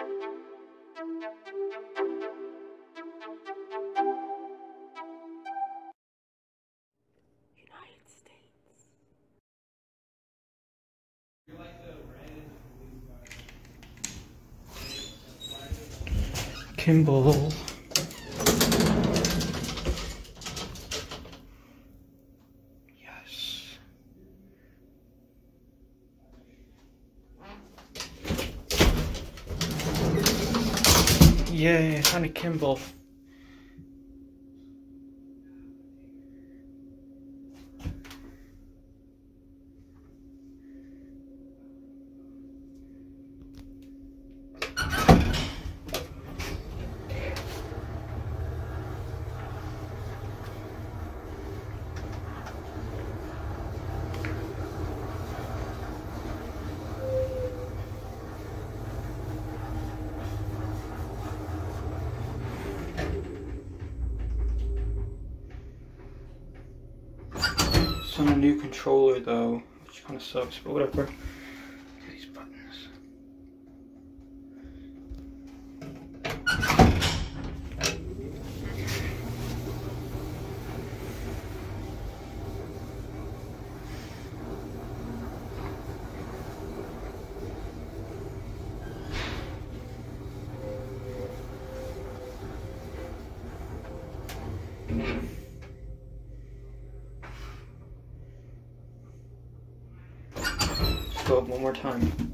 United States. Kimball. Yes. Yay, on a Kimball. It's on a new controller though, which kind of sucks, but whatever. These buttons. Let's go up one more time.